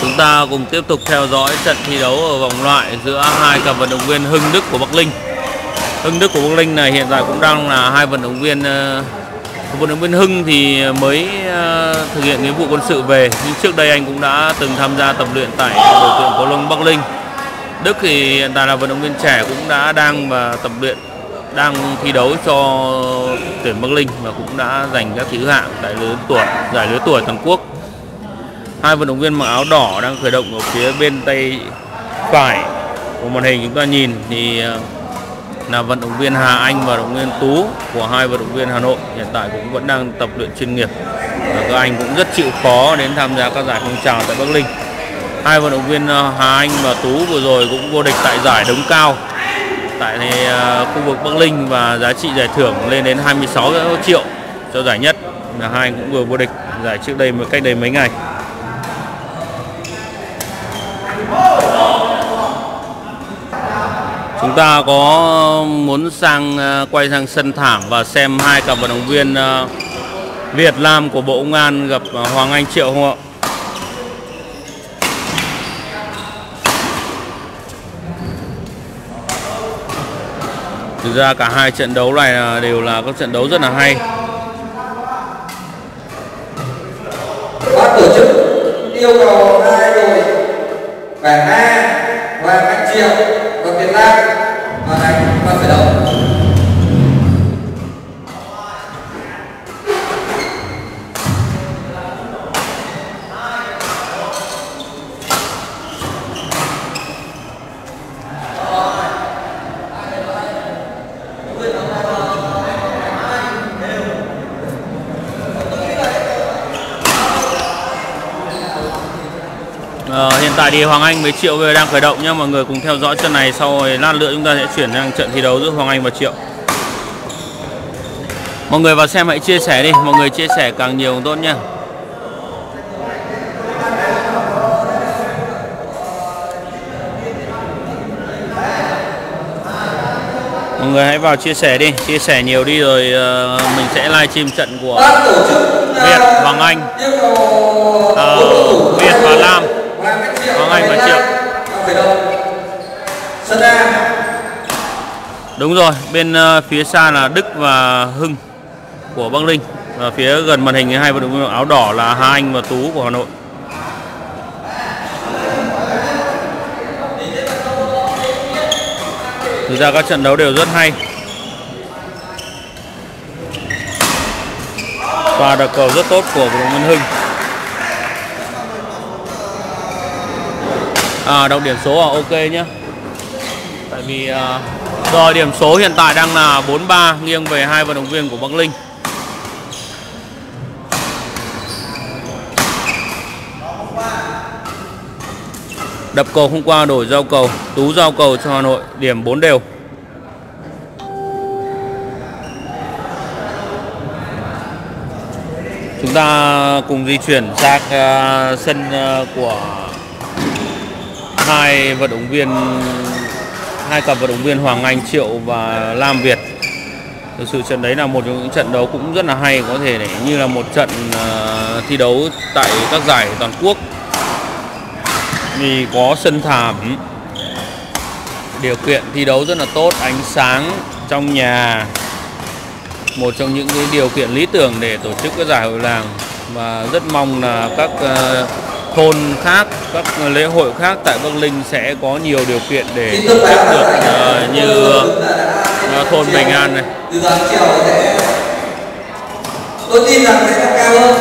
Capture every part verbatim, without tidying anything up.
Chúng ta cùng tiếp tục theo dõi trận thi đấu ở vòng loại giữa hai cặp vận động viên Hưng Đức của Bắc Ninh. Hưng Đức của Bắc Ninh này hiện tại cũng đang là hai vận động viên. uh, Vận động viên Hưng thì mới uh, thực hiện nghĩa vụ quân sự về, nhưng trước đây anh cũng đã từng tham gia tập luyện tại đội tuyển cầu lông Bắc Ninh. Đức thì hiện tại là vận động viên trẻ, cũng đã đang và tập luyện, đang thi đấu cho tuyển Bắc Ninh và cũng đã giành các thứ hạng tại lứa tuổi giải lứa tuổi toàn quốc. Hai vận động viên mặc áo đỏ đang khởi động ở phía bên tay phải của màn hình chúng ta nhìn thì là vận động viên Hà Anh và vận động viên Tú của hai vận động viên Hà Nội, hiện tại cũng vẫn đang tập luyện chuyên nghiệp và các anh cũng rất chịu khó đến tham gia các giải phong trào tại Bắc Ninh. Hai vận động viên Hà Anh và Tú vừa rồi cũng vô địch tại giải đống cao tại khu vực Bắc Ninh và giá trị giải thưởng lên đến hai mươi sáu triệu cho giải nhất, là hai anh cũng vừa vô địch giải trước đây cách đây mấy ngày. Chúng ta có muốn sang quay sang sân thảm và xem hai cặp vận động viên Việt Nam của Bộ Công an gặp Hoàng Anh Triệu không ạ? Thực ra cả hai trận đấu này đều là các trận đấu rất là hay. Ban tổ chức yêu cầu hai đội Vẻ A, Hoàng Anh Triệu và Việt Nam hoàn thành và khởi động. Ờ, hiện tại thì Hoàng Anh với Triệu về đang khởi động nhá, mọi người cùng theo dõi trận này, sau rồi lát nữa chúng ta sẽ chuyển sang trận thi đấu giữa Hoàng Anh và Triệu. Mọi người vào xem hãy chia sẻ đi, mọi người chia sẻ càng nhiều càng tốt nhá. Mọi người hãy vào chia sẻ đi, chia sẻ nhiều đi rồi uh, mình sẽ livestream trận của Việt, Hoàng Anh, uh, Việt và Lam, Hoàng Anh và Triệu. Đúng rồi, bên uh, phía xa là Đức và Hưng của Bắc Ninh, và phía gần màn hình hai vận động viên áo đỏ là Hà Anh và Tú của Hà Nội. Thực ra các trận đấu đều rất hay. Và đợt cầu rất tốt của vận động viên Hưng. À, đọc điểm số là ok nhé. Tại vì uh, rồi điểm số hiện tại đang là bốn ba nghiêng về hai vận động viên của Bắc Ninh. Đập cầu không qua, đổi giao cầu, Tú giao cầu cho Hà Nội, điểm bốn đều. Chúng ta cùng di chuyển sang uh, sân uh, của hai vận động viên, hai cặp vận động viên Hoàng Anh Triệu và Lam Việt. Thực sự trận đấy là một trong những trận đấu cũng rất là hay, có thể để như là một trận uh, thi đấu tại các giải toàn quốc. Vì có sân thảm, điều kiện thi đấu rất là tốt, ánh sáng trong nhà, một trong những cái điều kiện lý tưởng để tổ chức các giải hội làng. Và rất mong là các uh, thôn khác, các lễ hội khác tại Bắc Ninh sẽ có nhiều điều kiện để tổ chức được uh, như uh, thôn Bình An này. Tôi tin rằng sẽ cao hơn.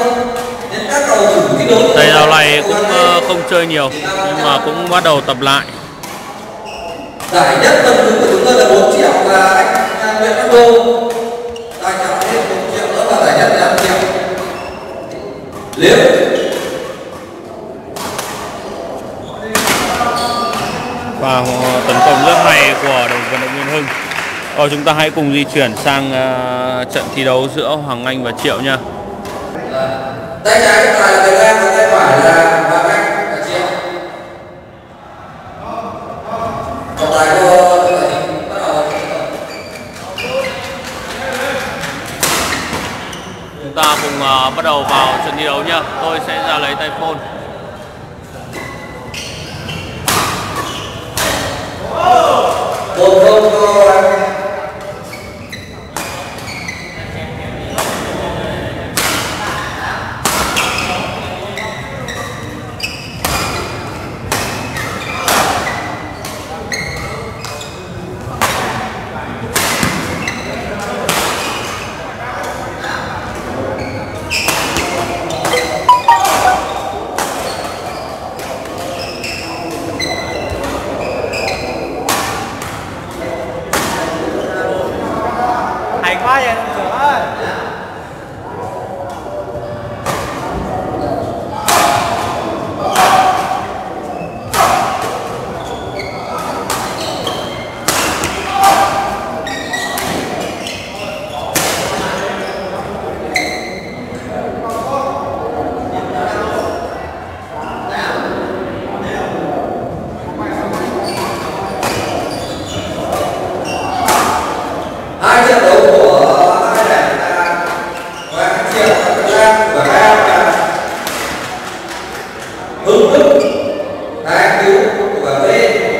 Thầy giáo này cũng uh, không chơi nhiều nhưng mà cũng bắt đầu tập lại. Giải nhất tầm trung của chúng tôi là bốn triệu và anh Nguyễn Đắc Đô. Giải trọng hết một triệu nữa và giải nhất là năm triệu. Liễu. Và tấn công rất hay của đồng vận động viên Hưng. Rồi chúng ta hãy cùng di chuyển sang uh, trận thi đấu giữa Hoàng Anh và Triệu nha. Tay trái của tài là Việt Nam và tay phải là Hoàng Anh và Triệu. Trọng tài của bắt đầu. Chúng ta cùng uh, bắt đầu vào trận thi đấu nhá. Tôi sẽ ra lấy tay phone. một không cho anh. Hay quá vậy đồng trưởng ơi. Hai trận đấu của hai đảng là Hoàng Triệu Lan và Cao là Hưng Đức Thái Cứu và B.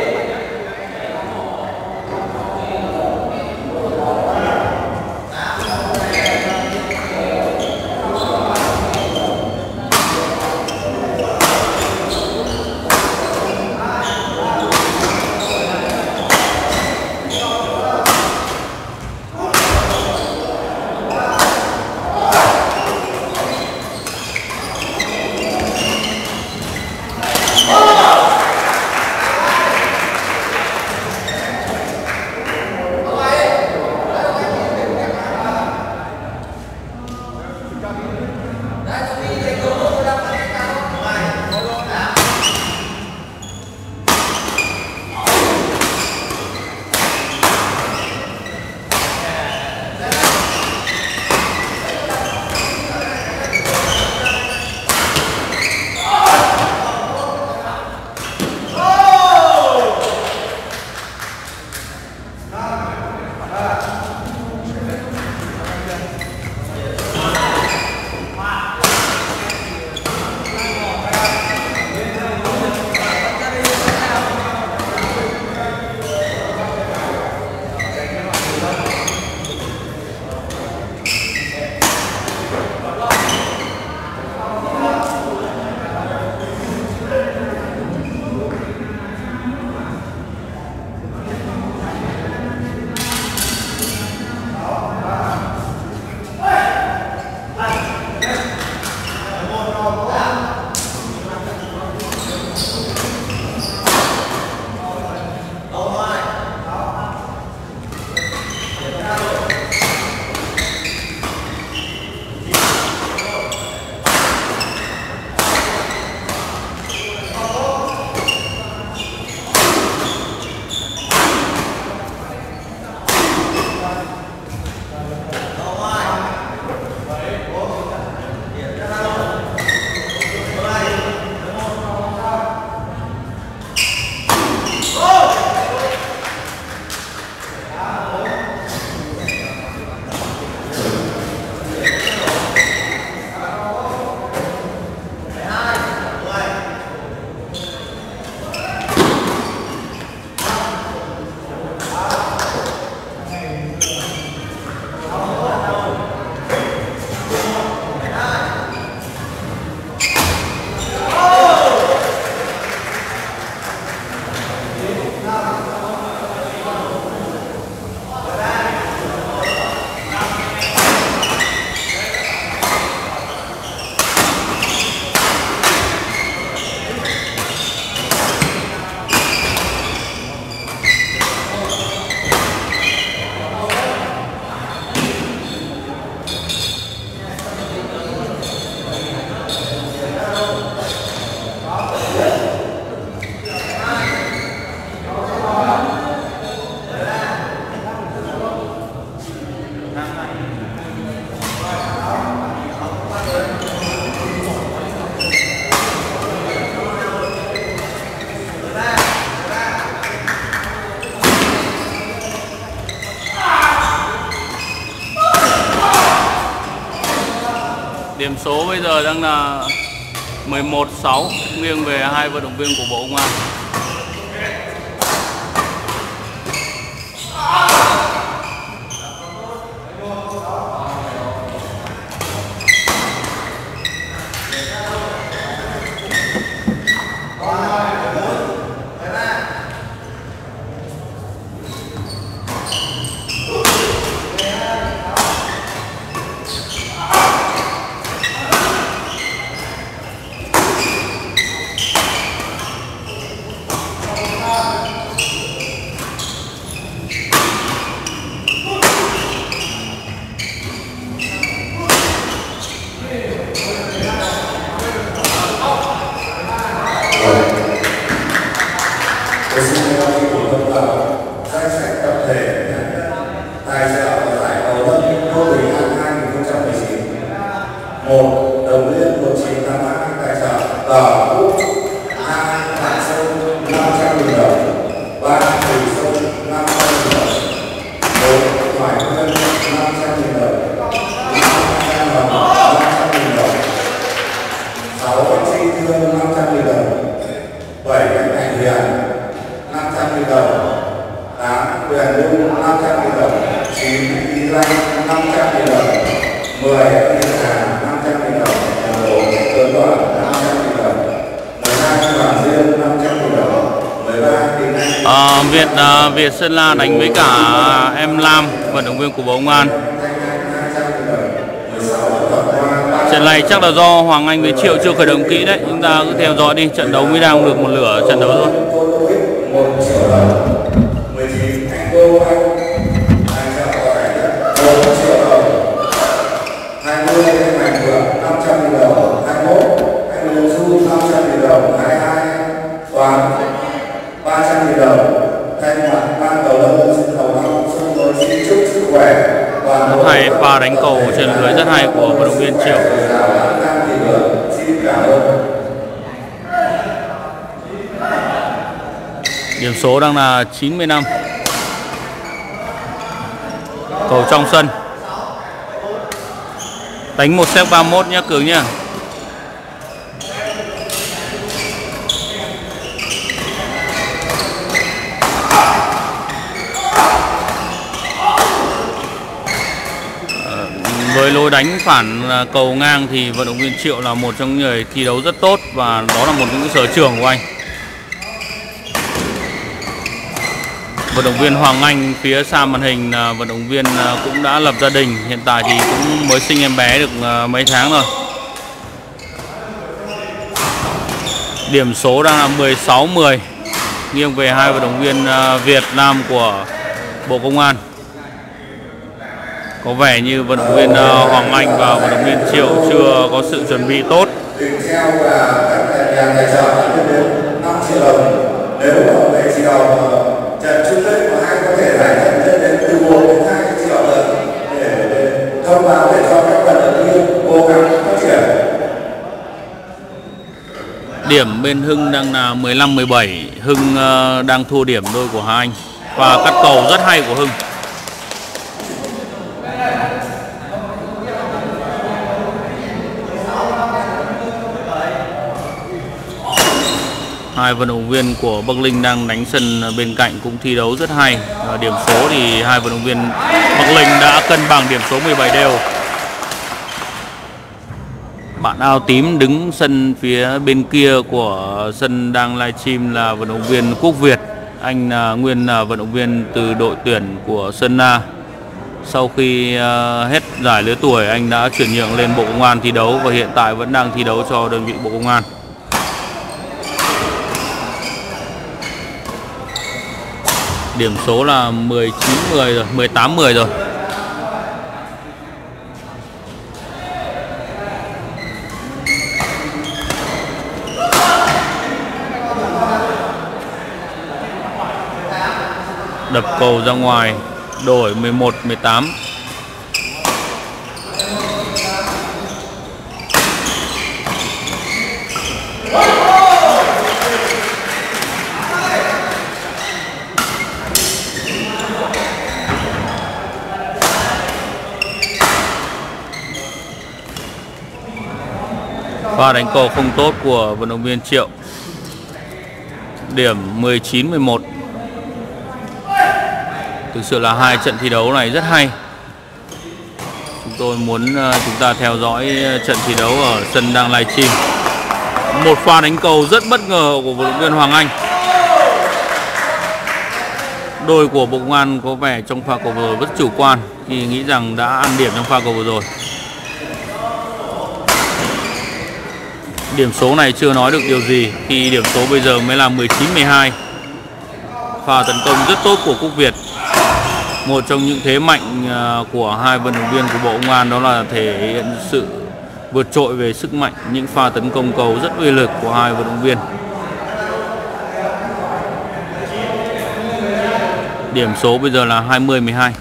Điểm số bây giờ đang là mười một sáu nghiêng về hai vận động viên của Bộ Công an. một Đồng Liên một chín tám hai tài trợ Tờ Quốc, hai Hải Sơn năm trăm nghìn đồng, ba Thủy Sơn năm trăm nghìn đồng, một Hoài Hương năm trăm nghìn đồng, năm năm trăm nghìn đồng, sáu Chi Thương năm trăm nghìn đồng, bảy Thành Hiền năm trăm nghìn đồng, tám Huyền Nhung năm trăm nghìn đồng, chín Y Lanh năm trăm nghìn đồng, mười Yên Hà năm trăm nghìn đồng, mười một Tuấn Đoàn năm trăm nghìn đồng, mười hai Hoàng Diên năm trăm nghìn đồng, mười ba Đình Anh. À, Việt à, Việt Sơn La đánh với cả em Lam, vận động viên của Bộ Công an. Trận này chắc là do Hoàng Anh với Triệu chưa khởi động kỹ đấy, chúng ta cứ theo dõi đi, trận đấu mới đang được một nửa trận đấu thôi. một triệu đồng, mười chín Anh Đô Anh tài trợ và giải nhất một triệu đồng, hai mươi Anh Mạnh Vượng năm trăm nghìn đồng, hai mươi mốt Anh Lương Du năm trăm nghìn đồng, hai mươi hai Toàn ba trăm nghìn đồng. Thay mặt ban cầu lông sân khấu năm Xuân Mới xin chúc sức khỏe. Rất hay, pha đánh cầu trên lưới rất hay của vận động viên Triệu. Xin cảm ơn. Điểm số đang là chín mươi lăm. Cầu trong sân. Đánh một set ba mươi mốt nhé Cường nhé. Với lối đánh phản cầu ngang thì vận động viên Triệu là một trong những người thi đấu rất tốt và đó là một trong những sở trường của anh. Vận động viên Hoàng Anh phía xa màn hình là vận động viên cũng đã lập gia đình, hiện tại thì cũng mới sinh em bé được mấy tháng rồi. Điểm số đang là mười sáu mười, nghiêng về hai vận động viên Việt Nam của Bộ Công an. Có vẻ như vận động viên Hoàng Anh và vận động viên Triệu chưa có sự chuẩn bị tốt. Tiền treo và các nhà tài trợ đã lên đến năm triệu đồng. Nếu ở đây chỉ đầu trận chung kết của hai có thể giải ngân lên đến từ một đến hai triệu đồng để thông báo để cho các vận động viên cố gắng phát triển. Điểm bên Hưng đang là mười lăm mười bảy, Hưng đang thua điểm đôi của Hà Anh và cắt cầu rất hay của Hưng. Hai vận động viên của Bắc Linh đang đánh sân bên cạnh cũng thi đấu rất hay. Và điểm số thì hai vận động viên Bắc Linh đã cân bằng điểm số mười bảy đều. Bạn áo tím đứng sân phía bên kia của sân đang livestream là vận động viên Quốc Việt. Anh là nguyên là vận động viên từ đội tuyển của Sơn La. Sau khi hết giải lứa tuổi anh đã chuyển nhượng lên Bộ Công an thi đấu và hiện tại vẫn đang thi đấu cho đơn vị Bộ Công an. Điểm số là mười chín mười rồi, mười tám mười rồi. Đập cầu ra ngoài, đổi mười một mười tám. Pha đánh cầu không tốt của vận động viên Triệu. Điểm mười chín mười một. Thực sự là hai trận thi đấu này rất hay. Chúng tôi muốn chúng ta theo dõi trận thi đấu ở sân đang livestream. Một pha đánh cầu rất bất ngờ của vận động viên Hoàng Anh. Đôi của Bộ Công an có vẻ trong pha cầu vừa rồi rất chủ quan khi nghĩ rằng đã ăn điểm trong pha cầu vừa rồi. Điểm số này chưa nói được điều gì khi điểm số bây giờ mới là mười chín mười hai. Pha tấn công rất tốt của Quốc Việt. Một trong những thế mạnh của hai vận động viên của Bộ Công an đó là thể hiện sự vượt trội về sức mạnh, những pha tấn công cầu rất uy lực của hai vận động viên. Điểm số bây giờ là hai mươi mười hai.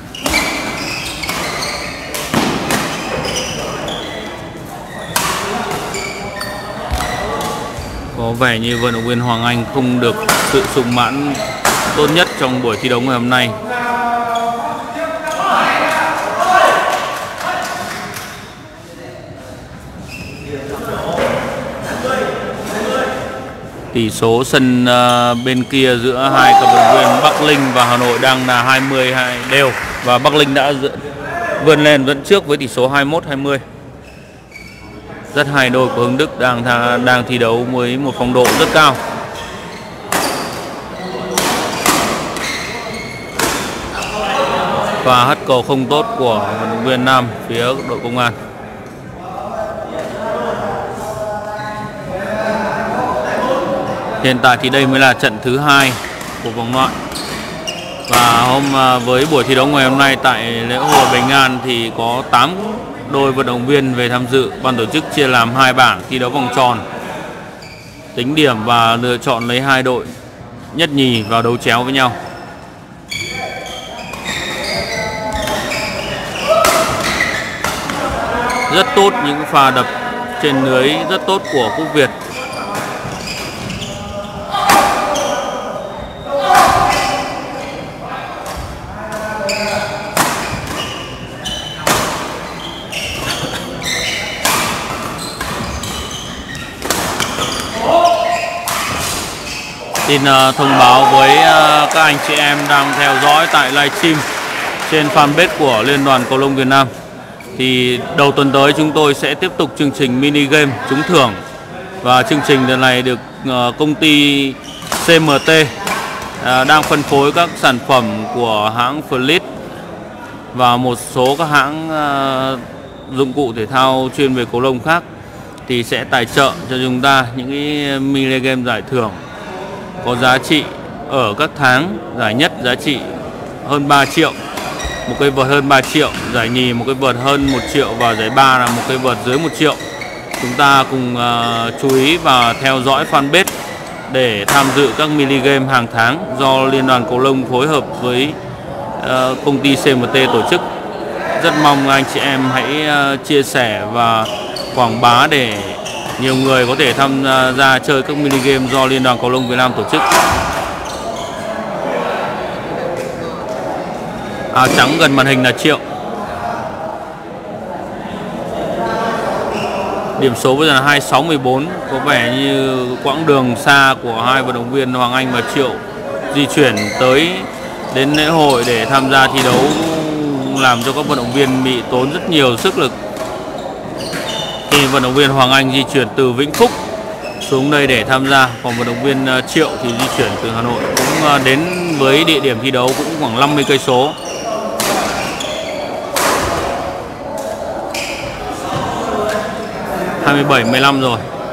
Có vẻ như vận động viên Hoàng Anh không được sự sung mãn tốt nhất trong buổi thi đấu ngày hôm nay. Tỷ số sân uh, bên kia giữa hai cặp vận động viên Bắc Linh và Hà Nội đang là hai mươi hai đều, và Bắc Linh đã vươn lên dẫn trước với tỷ số hai mươi mốt hai mươi. Rất hay, đôi của Hưng Đức đang đang thi đấu với một phong độ rất cao. Và hất cầu không tốt của vận động viên nam phía đội Công an. Hiện tại thì đây mới là trận thứ hai của vòng loại. Và hôm với buổi thi đấu ngày hôm nay tại lễ hội Bình An thì có tám đôi vận động viên về tham dự. Ban tổ chức chia làm hai bảng thi đấu vòng tròn, tính điểm và lựa chọn lấy hai đội nhất nhì vào đấu chéo với nhau. Rất tốt những pha đập trên lưới rất tốt của Quốc Việt. Xin uh, thông báo với uh, các anh chị em đang theo dõi tại livestream trên fanpage của Liên đoàn Cầu lông Việt Nam. Thì đầu tuần tới chúng tôi sẽ tiếp tục chương trình mini game trúng thưởng. Và chương trình lần này được uh, công ty xê em tê uh, đang phân phối các sản phẩm của hãng Fleet và một số các hãng uh, dụng cụ thể thao chuyên về cầu lông khác, thì sẽ tài trợ cho chúng ta những cái mini game giải thưởng có giá trị ở các tháng. Giải nhất giá trị hơn ba triệu, một cây vợt hơn ba triệu, giải nhì một cây vợt hơn một triệu và giải ba là một cây vợt dưới một triệu. Chúng ta cùng uh, chú ý và theo dõi fanpage để tham dự các mini game hàng tháng do Liên đoàn Cầu lông phối hợp với uh, công ty xê em tê tổ chức. Rất mong anh chị em hãy uh, chia sẻ và quảng bá để nhiều người có thể tham gia chơi các mini game do Liên đoàn Cầu lông Việt Nam tổ chức. Áo trắng gần màn hình là Triệu. Điểm số bây giờ là hai mươi sáu mười bốn. Có vẻ như quãng đường xa của hai vận động viên Hoàng Anh và Triệu di chuyển tới đến lễ hội để tham gia thi đấu làm cho các vận động viên bị tốn rất nhiều sức lực. Thì vận động viên Hoàng Anh di chuyển từ Vĩnh Phúc xuống đây để tham gia, còn vận động viên Triệu thì di chuyển từ Hà Nội, cũng đến với địa điểm thi đấu cũng khoảng năm mươi cây số. hai mươi bảy mười lăm rồi.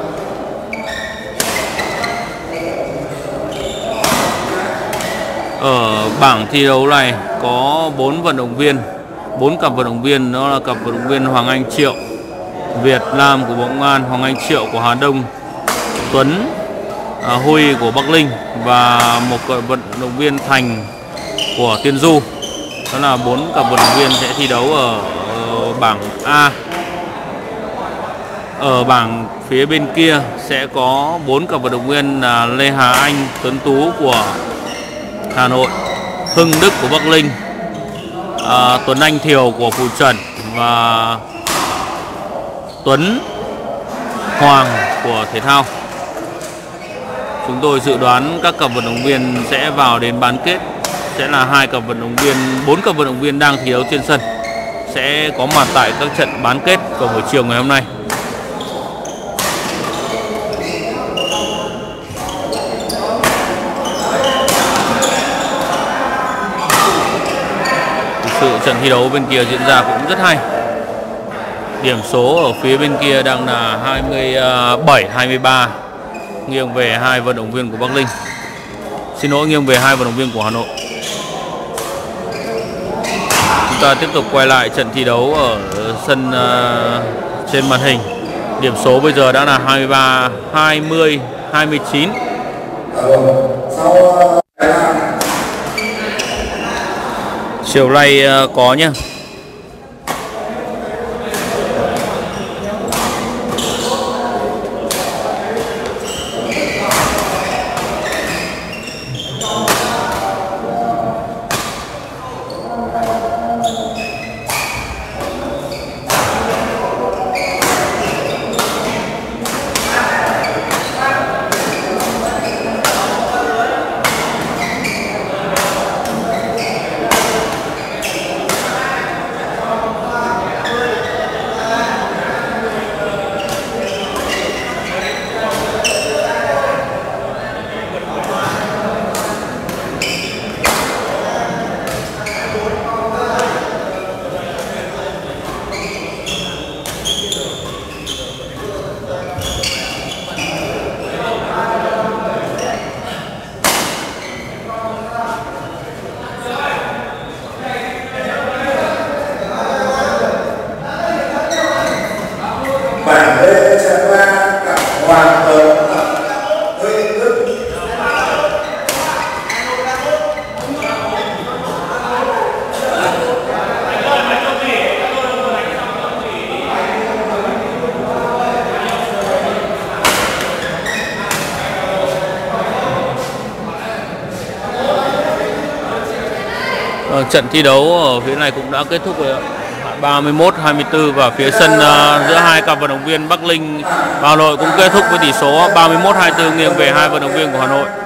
Ở bảng thi đấu này có bốn vận động viên, bốn cặp vận động viên, đó là cặp vận động viên Hoàng Anh Triệu Việt Nam của Bộ Công an, Hoàng Anh Triệu của Hà Đông, Tuấn à, Huy của Bắc Linh và một cặp vận động viên Thành của Tiên Du. Đó là bốn cặp vận động viên sẽ thi đấu ở, ở bảng A. Ở bảng phía bên kia sẽ có bốn cặp vận động viên là Lê Hà Anh, Tuấn Tú của Hà Nội, Hưng Đức của Bắc Linh, à, Tuấn Anh Thiều của Phù Trần và Tuấn Hoàng của Thể thao. Chúng tôi dự đoán các cặp vận động viên sẽ vào đến bán kết sẽ là hai cặp vận động viên, bốn cặp vận động viên đang thi đấu trên sân sẽ có mặt tại các trận bán kết vào buổi chiều ngày hôm nay. Thực sự trận thi đấu bên kia diễn ra cũng rất hay. Điểm số ở phía bên kia đang là hai mươi bảy hai mươi ba, nghiêng về hai vận động viên của Bắc Linh. Xin lỗi, nghiêng về hai vận động viên của Hà Nội. Chúng ta tiếp tục quay lại trận thi đấu ở sân uh, trên màn hình. Điểm số bây giờ đã là hai mươi ba hai mươi hai mươi chín. Chiều nay uh, có nhá. Vâng, trận thi đấu ở phía này cũng đã kết thúc rồi ạ. ba mươi mốt hai mươi tư và phía sân uh, giữa hai cặp vận động viên Bắc Linh và Hà Nội cũng kết thúc với tỷ số ba mươi mốt hai mươi tư nghiêng về hai vận động viên của Hà Nội.